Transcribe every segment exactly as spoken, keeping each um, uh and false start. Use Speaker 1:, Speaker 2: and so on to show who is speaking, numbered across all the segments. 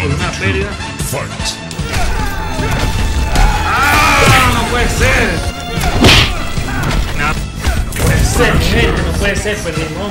Speaker 1: por una pérdida. ¡Ah! No puede ser. No puede ser, mi gente, no puede ser, perdimos.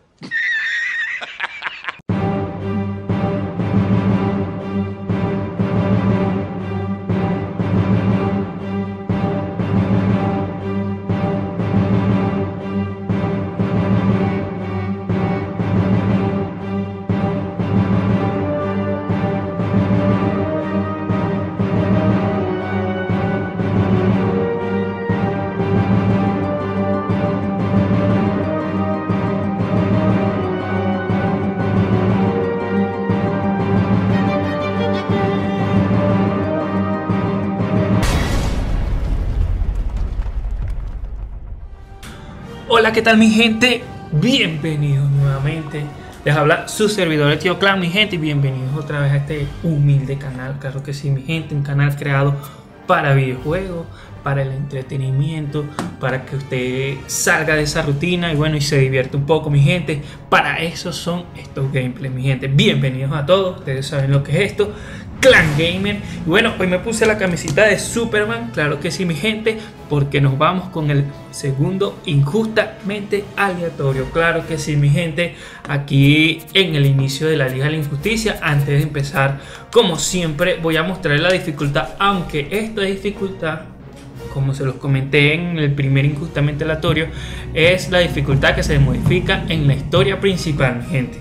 Speaker 1: Hola, ¿qué tal mi gente? Bienvenidos nuevamente. Les habla su servidor el Tío Clan, mi gente, y bienvenidos otra vez a este humilde canal. Claro que sí, mi gente, un canal creado para videojuegos, para el entretenimiento, para que usted salga de esa rutina y bueno, y se divierta un poco, mi gente. Para eso son estos gameplays, mi gente. Bienvenidos a todos, ustedes saben lo que es esto, Clan Gamer. Y bueno, hoy me puse la camiseta de Superman, claro que sí, mi gente, porque nos vamos con el segundo injustamente aleatorio. Claro que sí, mi gente, aquí en el inicio de la Liga de la Injusticia. Antes de empezar, como siempre, voy a mostrar la dificultad, aunque esta dificultad, como se los comenté en el primer injustamente aleatorio, es la dificultad que se modifica en la historia principal, mi gente.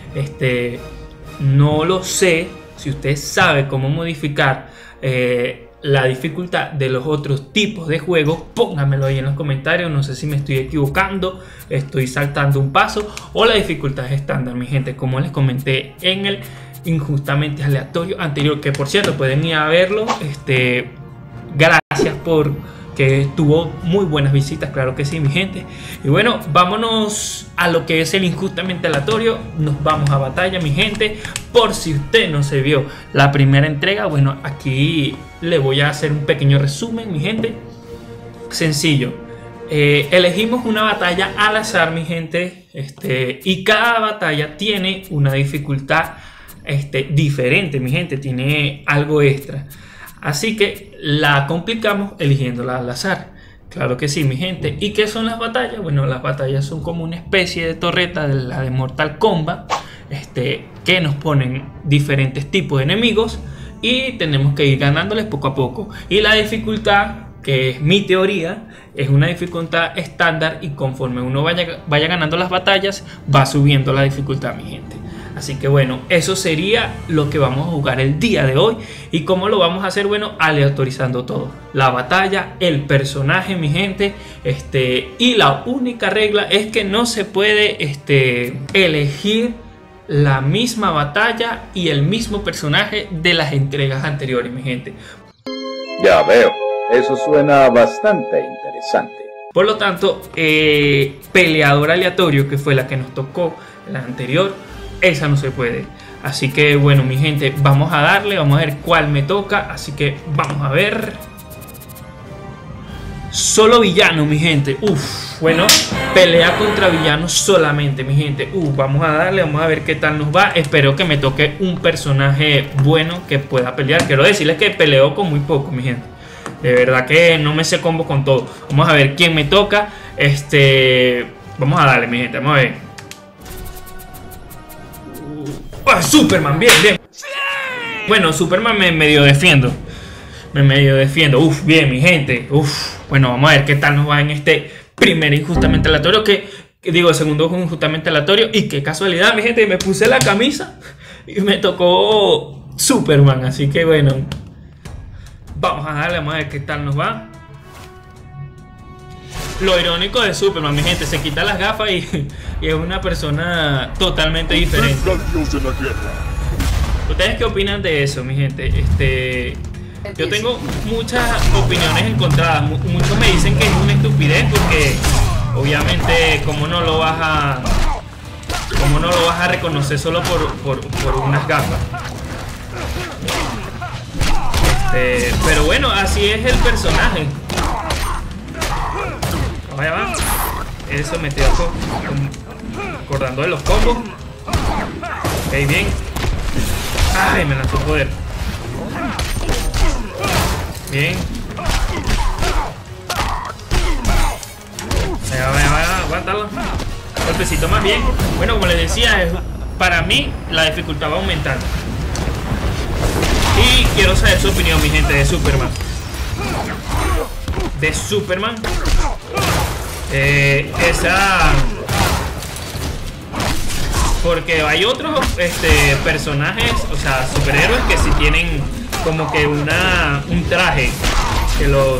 Speaker 1: Este, no lo sé. Si usted sabe cómo modificar eh, la dificultad de los otros tipos de juegos, póngamelo ahí en los comentarios. No sé si me estoy equivocando, estoy saltando un paso o la dificultad es estándar, mi gente, como les comenté en el injustamente aleatorio anterior, que por cierto pueden ir a verlo. Este, gracias por que tuvo muy buenas visitas, claro que sí, mi gente. Y bueno, vámonos a lo que es el injustamente aleatorio. Nos vamos a batalla, mi gente. Por si usted no se vio la primera entrega, bueno, aquí le voy a hacer un pequeño resumen, mi gente. Sencillo, eh, elegimos una batalla al azar, mi gente, este, y cada batalla tiene una dificultad este, diferente, mi gente, tiene algo extra. Así que la complicamos eligiéndola al azar. Claro que sí, mi gente. ¿Y qué son las batallas? Bueno, las batallas son como una especie de torreta de la de Mortal Kombat, este, que nos ponen diferentes tipos de enemigos y tenemos que ir ganándoles poco a poco. Y la dificultad, que es mi teoría, es una dificultad estándar y conforme uno vaya, vaya ganando las batallas, va subiendo la dificultad, mi gente. Así que bueno, eso sería lo que vamos a jugar el día de hoy. ¿Y cómo lo vamos a hacer? Bueno, aleatorizando todo. La batalla, el personaje, mi gente. Este, y la única regla es que no se puede este, elegir la misma batalla y el mismo personaje de las entregas anteriores, mi gente.
Speaker 2: Ya veo, eso suena bastante interesante.
Speaker 1: Por lo tanto, eh, peleador aleatorio, que fue la que nos tocó la anterior, esa no se puede. Así que bueno, mi gente, vamos a darle, vamos a ver cuál me toca. Así que vamos a ver. Solo villano, mi gente. Uf, bueno, pelea contra villanos solamente, mi gente. Uf, vamos a darle, vamos a ver qué tal nos va. Espero que me toque un personaje bueno que pueda pelear. Quiero decirles que peleo con muy poco, mi gente. De verdad que no me sé combo con todo. Vamos a ver quién me toca. Este, vamos a darle, mi gente, vamos a ver. ¡Oh, Superman! Bien, bien. Bueno, Superman me medio defiendo. Me medio defiendo. Uf, bien, mi gente. Uf. Bueno, vamos a ver qué tal nos va en este primer injustamente aleatorio. Que, que digo, el segundo injustamente aleatorio. Y qué casualidad, mi gente. Me puse la camisa y me tocó Superman. Así que bueno, vamos a darle, vamos a ver qué tal nos va. Lo irónico de Superman, mi gente, se quita las gafas y, y es una persona totalmente diferente. ¿Ustedes qué opinan de eso, mi gente? Este, yo tengo muchas opiniones encontradas. Muchos me dicen que es una estupidez porque obviamente cómo no lo vas a cómo no lo vas a reconocer solo por, por, por unas gafas. Este, pero bueno, así es el personaje. Vaya va. Eso me estoy acordando de los combos. Ok, bien. Ay, me lanzó poder. Bien. Vaya, vaya, vaya, aguántalo. Golpecito más bien. Bueno, como les decía, es, para mí la dificultad va aumentando. Y quiero saber su opinión, mi gente, de Superman. De Superman. Eh, esa... Porque hay otros este, personajes, o sea, superhéroes que sí tienen como que una un traje que los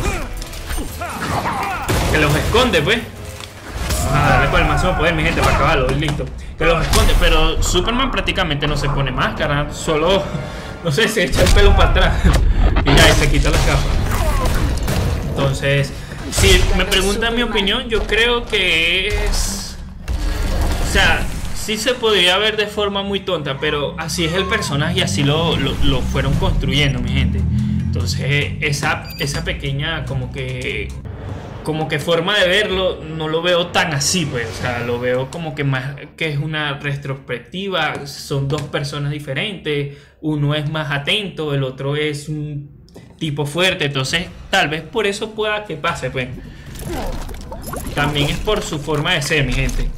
Speaker 1: que los esconde, pues. Vamos a darle con el máximo poder, mi gente, para acabarlo, y listo. Que los esconde, pero Superman prácticamente no se pone máscara, solo, no sé, se echa el pelo para atrás y ya, y se quita la capa. Entonces, si me preguntan mi opinión, yo creo que es... O sea... Sí se podría ver de forma muy tonta, pero así es el personaje y así lo, lo, lo fueron construyendo, mi gente. Entonces esa, esa pequeña como que como que forma de verlo no lo veo tan así, pues. O sea, lo veo como que más que es una retrospectiva. Son dos personas diferentes. Uno es más atento, el otro es un tipo fuerte. Entonces tal vez por eso pueda que pase, pues. También es por su forma de ser, mi gente.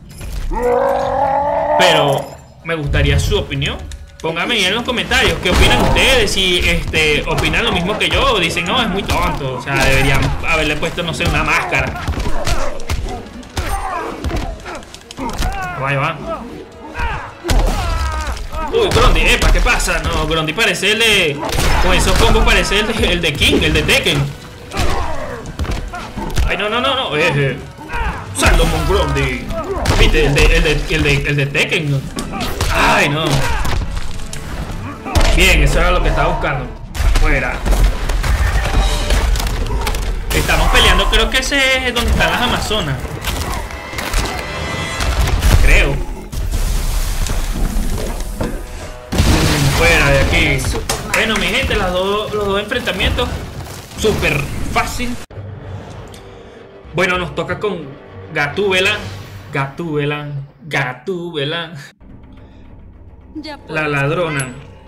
Speaker 1: Pero me gustaría su opinión. Pónganme en los comentarios qué opinan ustedes. Si este, opinan lo mismo que yo o dicen no, es muy tonto. O sea, deberían haberle puesto, no sé, una máscara. Vaya, va. Uy, Grundy, epa, ¿qué pasa? No, Grundy parece el de... Con esos combos parece el de, el de King, el de Tekken. Ay, no, no, no, no. Eh, eh. Salomon Grundy. Viste, el de, el, de, el, de, el de Tekken. Ay, no. Bien, eso era lo que estaba buscando. Fuera. Estamos peleando, creo que ese es donde están las Amazonas. Creo. Fuera de aquí. Bueno, mi gente, las dos, los dos enfrentamientos súper fácil. Bueno, nos toca con Gatúbela. Gatúbela. Gatúbela. La ladrona.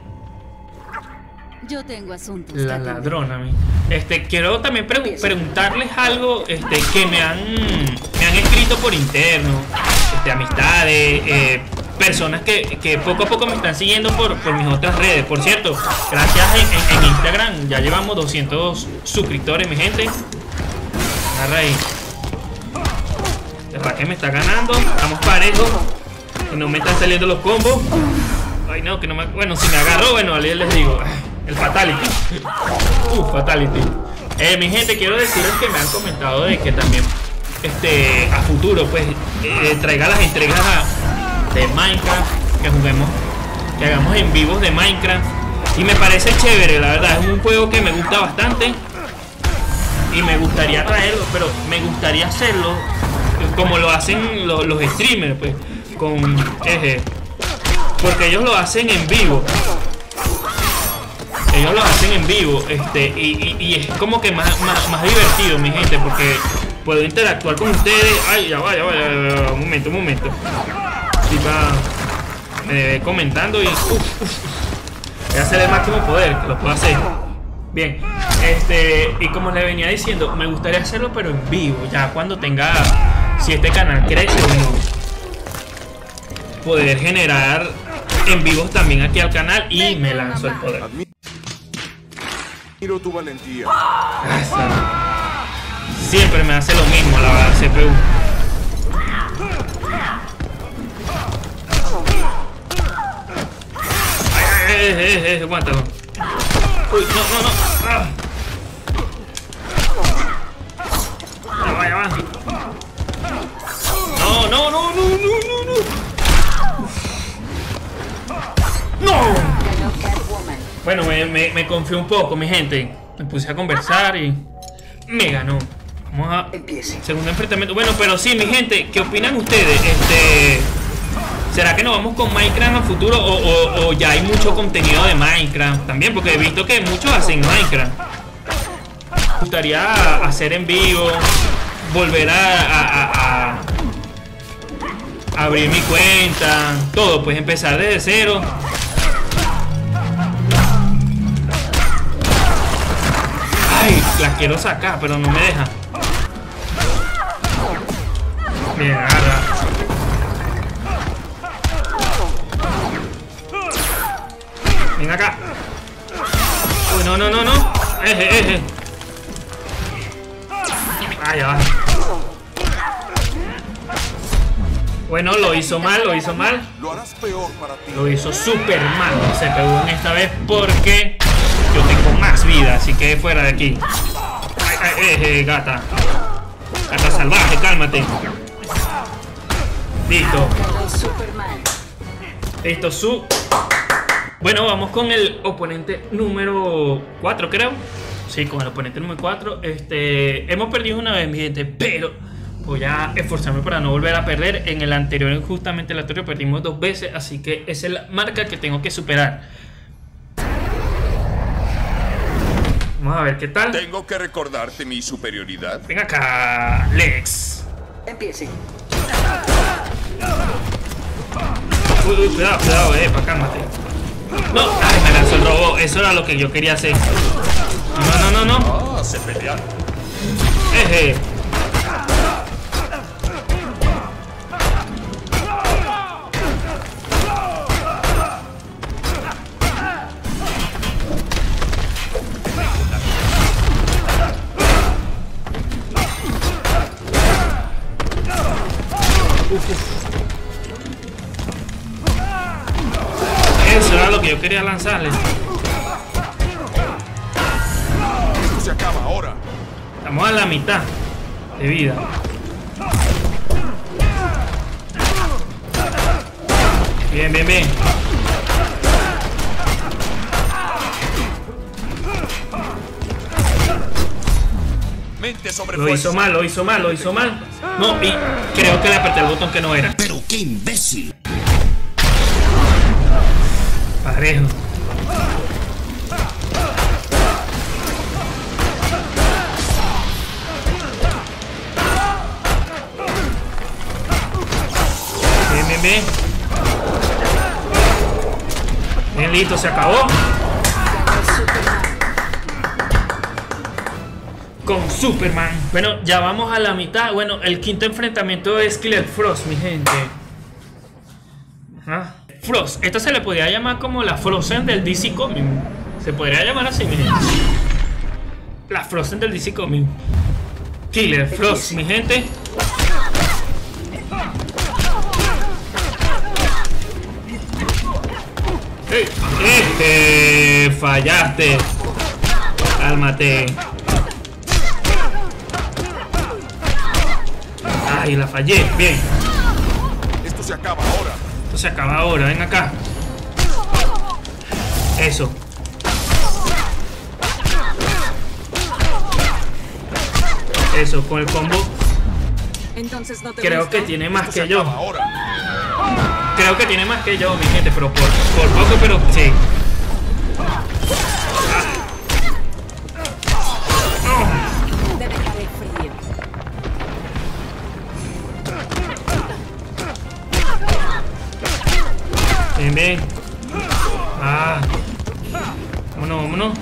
Speaker 3: Yo tengo asuntos.
Speaker 1: La ladrona, mi. Este, quiero también pregu preguntarles algo este, que me han, me han escrito por interno. Este, amistades, eh, personas que, que poco a poco me están siguiendo por, por mis otras redes. Por cierto, gracias en, en, en Instagram. Ya llevamos doscientos suscriptores, mi gente. Agarra ahí. ¿Para qué me está ganando? Estamos parejos. Y no me están saliendo los combos. Ay, no, que no me... Bueno, si me agarro, bueno, les digo. El Fatality. Uh, Fatality. Eh, mi gente, quiero decirles que me han comentado de que también este, a futuro, pues, eh, traiga las entregas de Minecraft. Que juguemos, que hagamos en vivos de Minecraft. Y me parece chévere, la verdad. Es un juego que me gusta bastante. Y me gustaría traerlo, pero me gustaría hacerlo como lo hacen los, los streamers, pues, con eje, porque ellos lo hacen en vivo. Ellos lo hacen en vivo, este, y, y, y es como que más, más, más divertido, mi gente, porque puedo interactuar con ustedes. Ay, ya va, ya va, ya va, un momento, un momento. Sí, va eh, comentando y uf, uf, voy a hacer el máximo poder, que lo puedo hacer. Bien, este, y como les venía diciendo, me gustaría hacerlo pero en vivo, ya cuando tenga, si este canal crece, bueno, poder generar en vivos también aquí al canal y me lanzo el poder.
Speaker 4: Admiro tu valentía.
Speaker 1: Siempre me hace lo mismo, la verdad, C P U. Ay, ay, ay, ay, aguántalo. Uy, no, no, no. Ah. Ya va, ya va. No, no, no, no, no, no, no. ¡No! Bueno, me, me, me confié un poco, mi gente. Me puse a conversar y me ganó. Vamos a... Segundo enfrentamiento. Bueno, pero sí, mi gente, ¿qué opinan ustedes? Este... ¿Será que nos vamos con Minecraft a futuro o, o, o ya hay mucho contenido de Minecraft también? Porque he visto que muchos hacen Minecraft. Me gustaría hacer en vivo, volver a, a, a, a abrir mi cuenta, todo, pues empezar desde cero. La quiero sacar, pero no me deja. Bien, agarra. Ven acá. Uy, no, no, no, no. Eje, eje. Ah, ya va. Bueno, lo hizo mal, lo hizo mal.
Speaker 3: Lo harás peor para ti.
Speaker 1: Lo hizo súper mal. Se pegó en esta vez porque yo tengo más vida, así que fuera de aquí. Ay, ay, eje, gata. Gata salvaje, cálmate. Listo. Listo, su. Bueno, vamos con el oponente número cuatro, creo. Sí, con el oponente número cuatro. Este, hemos perdido una vez, mi gente, pero voy a esforzarme para no volver a perder. En el anterior, justamente el anterior, perdimos dos veces, así que esa es la marca que tengo que superar. Vamos a ver qué tal.
Speaker 3: Tengo que recordarte mi superioridad.
Speaker 1: Ven acá, Lex.
Speaker 4: Empiece.
Speaker 1: Uy, uy, cuidado, cuidado, eh, pa, cálmate. No, ay, me lanzó el robot. Eso era lo que yo quería hacer. No, no, no, no.
Speaker 3: Ah, se pelearon.
Speaker 1: Eje. Uf, uf. Eso era lo que yo quería lanzarle.
Speaker 3: Esto se acaba ahora.
Speaker 1: Estamos a la mitad de vida. Bien, bien, bien.
Speaker 3: Mente sobre
Speaker 1: Lo hizo mal, lo hizo mal, lo hizo mal. No, y creo que le apreté el botón que no era.
Speaker 5: ¡Pero qué imbécil!
Speaker 1: Parejo. Bien, bien, bien. Bien, listo, se acabó. Con Superman. Bueno, ya vamos a la mitad. Bueno, el quinto enfrentamiento es Killer Frost, mi gente. ¿Ah? Frost. Esta se le podría llamar como la Frozen del D C Comics. Se podría llamar así, mi gente. La Frozen del D C Comics. Killer Frost, mi gente. ¡Ey! Este, fallaste. Cálmate. Ay, la fallé. Bien.
Speaker 3: Esto se acaba ahora.
Speaker 1: Esto se acaba ahora. Ven acá. Eso. Eso, con el combo.
Speaker 4: Entonces no te
Speaker 1: Creo
Speaker 4: gusta.
Speaker 1: que tiene más
Speaker 3: Esto se
Speaker 1: que yo.
Speaker 3: acaba ahora.
Speaker 1: Creo que tiene más que yo, mi gente, pero por, por poco, pero sí.
Speaker 4: Te dejaré frío.
Speaker 1: Bien, bien. Ah. Vámonos, vámonos.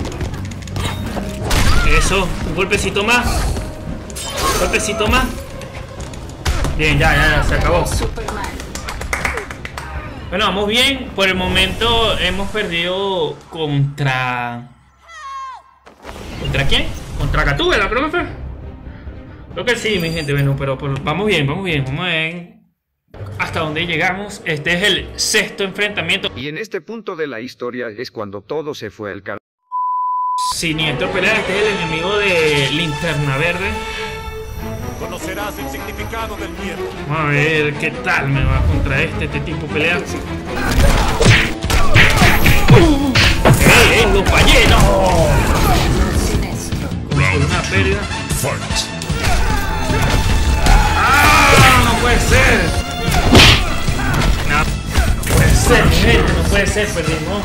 Speaker 1: Eso, un golpecito más. Un golpecito más. Bien, ya, ya, ya, se acabó.
Speaker 4: Superman.
Speaker 1: Bueno, vamos bien. Por el momento hemos perdido contra... ¿Contra quién? Contra Gatúbela, creo que fue. Creo que sí, mi gente. Bueno, pero, pero vamos bien, vamos bien. Vamos a ver hasta dónde llegamos. Este es el sexto enfrentamiento.
Speaker 6: Y en este punto de la historia es cuando todo se fue al carajo.
Speaker 1: Siniestro pelea. Este es el enemigo de Linterna Verde.
Speaker 3: Conocerás el significado del miedo.
Speaker 1: Vamos a ver qué tal me va contra este, este tipo pelea. ¡Uh! ¡Ey, ey! ¡Lo fallé! ¡No!
Speaker 4: Siniestro.
Speaker 1: Con una pérdida. ¡Ah! ¡No puede ser! No puede ser, mi gente, no puede ser, perdimos.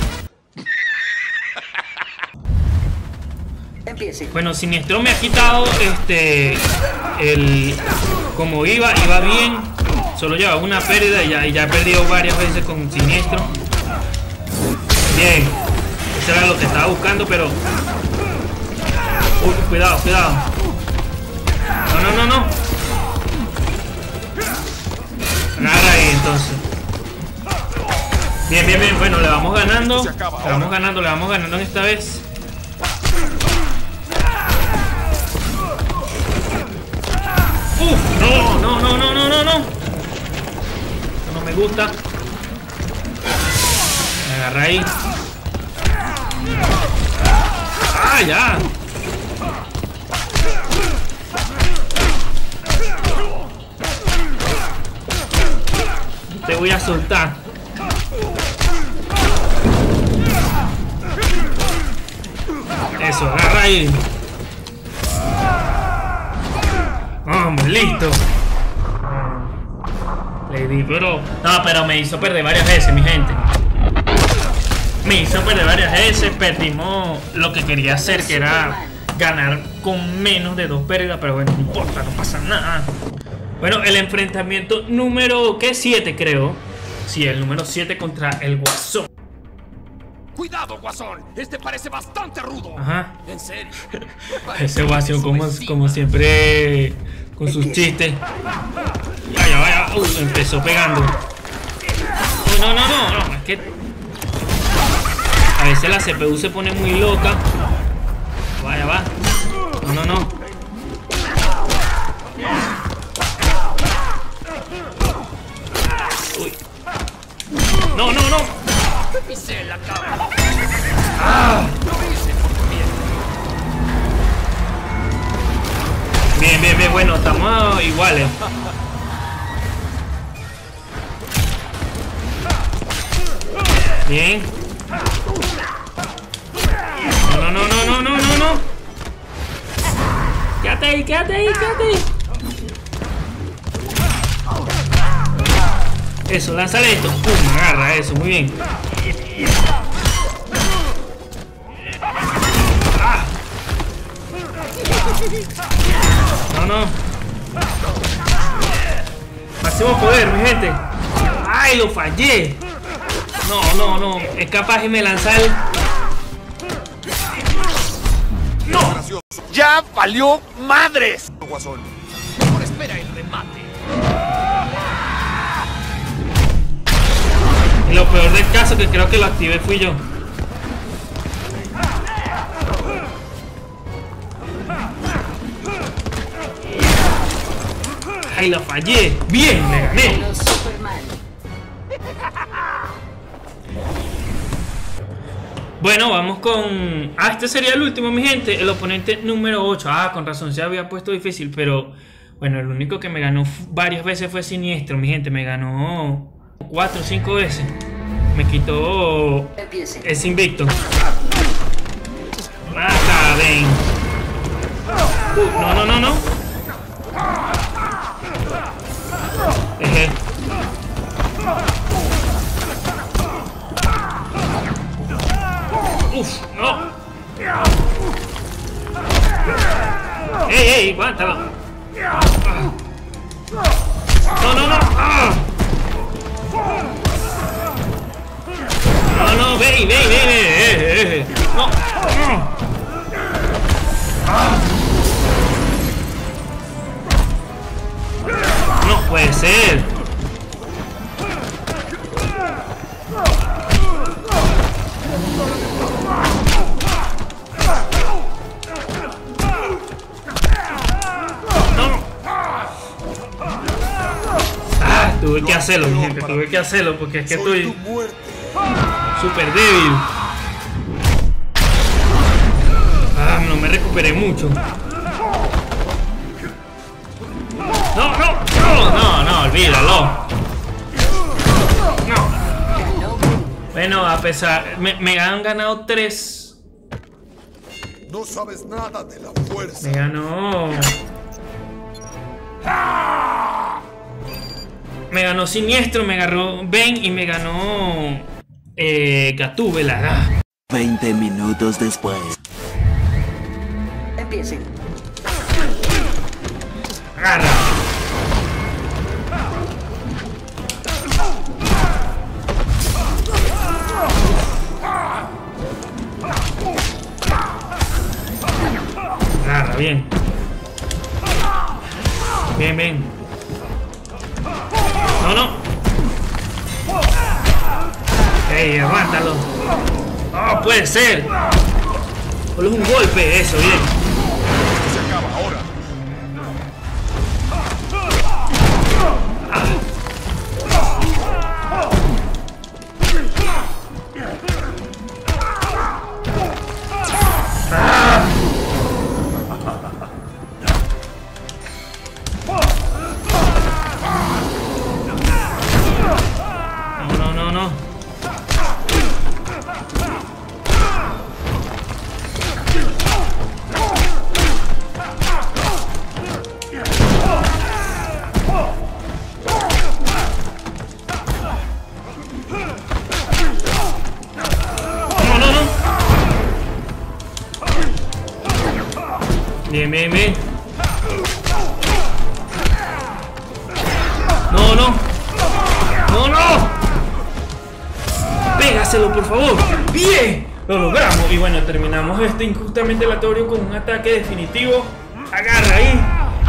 Speaker 4: Empiece.
Speaker 1: Bueno, Siniestro me ha quitado este el como iba, iba bien, solo llevaba una pérdida y ya, y ya he perdido varias veces con Siniestro. Bien, eso era lo que estaba buscando, pero Uy, cuidado, cuidado. No, no, no, no. Agarra ahí entonces. Bien, bien, bien. Bueno, le vamos ganando. Le vamos ganando, le vamos ganando en esta vez. Uf, no, no, no, no, no, no, no. Esto no me gusta. Me agarra ahí. Ah, ya. Te voy a soltar. Eso, agarra ahí. Vamos, listo. Le di, pero... No, pero me hizo perder varias veces, mi gente. Me hizo perder varias veces. Perdimos lo que quería hacer, que era ganar con menos de dos pérdidas. Pero bueno, no importa, no pasa nada. Bueno, el enfrentamiento número... ¿qué? siete, creo. Sí, el número siete contra el Guasón.
Speaker 3: Cuidado, Guasón. Este parece bastante rudo.
Speaker 1: Ajá.
Speaker 3: En serio.
Speaker 1: Ese Guasón, como, como siempre, con sus chistes. Vaya, vaya. Uy, empezó pegando. Uy, no, no, no, no. Es que a veces la C P U se pone muy loca. Vaya, va. No, no, no. Uy. No, no, no.
Speaker 3: Pisé la cara.
Speaker 1: Ah. Bien, bien, bien. Bueno, estamos iguales. Bien. No, no, no, no, no, no, no. Quédate ahí, quédate ahí, quédate ahí. Eso, lánzale esto. Pum, agarra eso, muy bien. Ah. No, no. Máximo poder, mi gente. ¡Ay, lo fallé! No, no, no. Es capaz de me lanzar el... ¡No!
Speaker 3: ¡Ya valió madres! Guasón. Mejor espera el remate.
Speaker 1: Y lo peor del caso que creo que lo activé fui yo. ¡Ay, lo fallé! ¡Bien! ¡Me gané! Bueno, vamos con... Ah, este sería el último, mi gente. El oponente número ocho. Ah, con razón, se había puesto difícil. Pero, bueno, el único que me ganó varias veces fue Siniestro, mi gente. Me ganó cuatro o cinco veces. Me quitó ese invicto. Mata, ven. Uh, no, no, no, no. Dejé. Uf, no. Ey, ey, aguántalo. No, no, no. Ah. No, no, ve, ve, ve, ve, ve. No. No puede ser. Ah, tuve que hacerlo, mi gente, tuve que hacerlo porque es que estoy súper débil. Ah, no me recuperé mucho. No, no, no, no, no, olvídalo. No. Bueno, a pesar, me, me han ganado tres.
Speaker 3: No sabes nada de la fuerza.
Speaker 1: Me ganó. Me ganó Siniestro, me agarró Ben y me ganó eh, Gatúbela.
Speaker 5: veinte minutos después.
Speaker 4: Empiecen.
Speaker 1: Agarra. bien. Bien, bien. No, no. Ey, aguántalo. Oh, puede ser. Solo es un golpe, eso, bien.
Speaker 3: Se acaba ahora.
Speaker 1: No, no, no, no. Bien, bien, bien. No, no. No, no. Pégaselo, por favor. Bien. Lo logramos. Y bueno, terminamos este injustamente aleatorio con un ataque definitivo. Agarra ahí.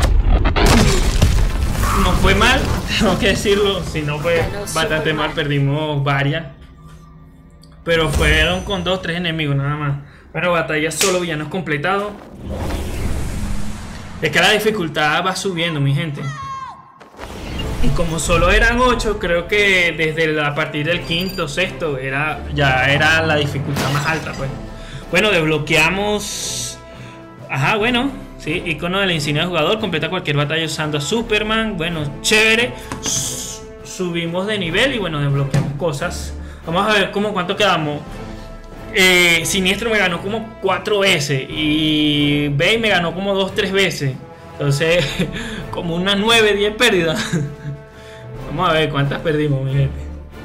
Speaker 1: No fue mal, tengo que decirlo. Si no fue bastante mal, perdimos varias. Pero fueron con dos, tres enemigos nada más. Bueno, batalla solo, villanos completado. Es que la dificultad va subiendo, mi gente. Y como solo eran ocho, creo que desde la, a partir del quinto, sexto, era, ya era la dificultad más alta, pues. Bueno, desbloqueamos... Ajá, bueno, sí, icono de la insignia de jugador. Completa cualquier batalla usando a Superman. Bueno, chévere. Subimos de nivel y bueno, desbloqueamos cosas. Vamos a ver cómo cuánto quedamos. Eh, Siniestro me ganó como cuatro veces y Bane me ganó como dos, tres veces. Entonces, como unas nueve, diez pérdidas. Vamos a ver cuántas perdimos, mi gente.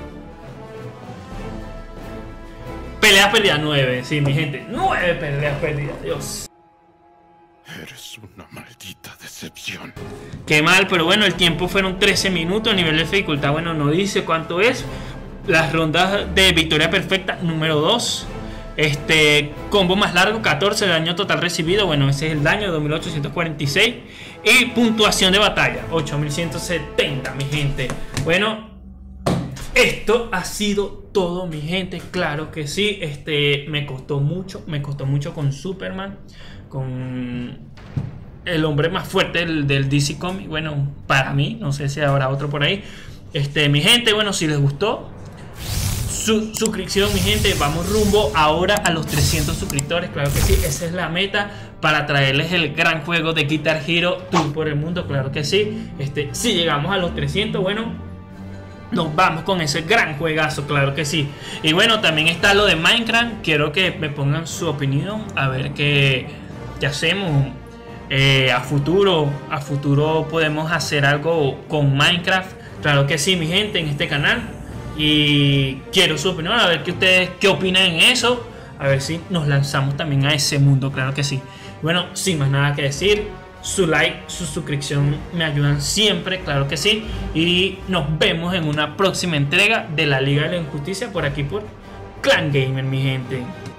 Speaker 1: Peleas perdidas, nueve. Sí, mi gente, nueve peleas perdidas. Dios.
Speaker 3: Eres una maldita decepción.
Speaker 1: Qué mal, pero bueno, el tiempo fueron trece minutos. El nivel de dificultad, bueno, no dice cuánto es. Las rondas de victoria perfecta, número dos. Este combo más largo, catorce. Daño total recibido, bueno, ese es el daño, dos mil ochocientos cuarenta y seis. Y puntuación de batalla, ocho mil ciento setenta, mi gente. Bueno, esto ha sido todo, mi gente. Claro que sí, este me costó mucho, me costó mucho con Superman, con el hombre más fuerte del, del D C Comics. Bueno, para mí, no sé si habrá otro por ahí. Este, mi gente, bueno, si les gustó, su suscripción, mi gente. Vamos rumbo ahora a los trescientos suscriptores. Claro que sí, esa es la meta, para traerles el gran juego de Guitar Hero Tour por el mundo. Claro que sí. Este, si llegamos a los trescientos, bueno, nos vamos con ese gran juegazo. Claro que sí. Y bueno, también está lo de Minecraft. Quiero que me pongan su opinión, a ver qué, qué hacemos. Eh, a futuro, a futuro podemos hacer algo con Minecraft. Claro que sí, mi gente, en este canal. Y quiero su opinión, a ver qué ustedes qué opinan en eso. A ver si nos lanzamos también a ese mundo, claro que sí. Bueno, sin más nada que decir, su like, su suscripción me ayudan siempre, claro que sí. Y nos vemos en una próxima entrega de la Liga de la Injusticia por aquí por Clan Gamer, mi gente.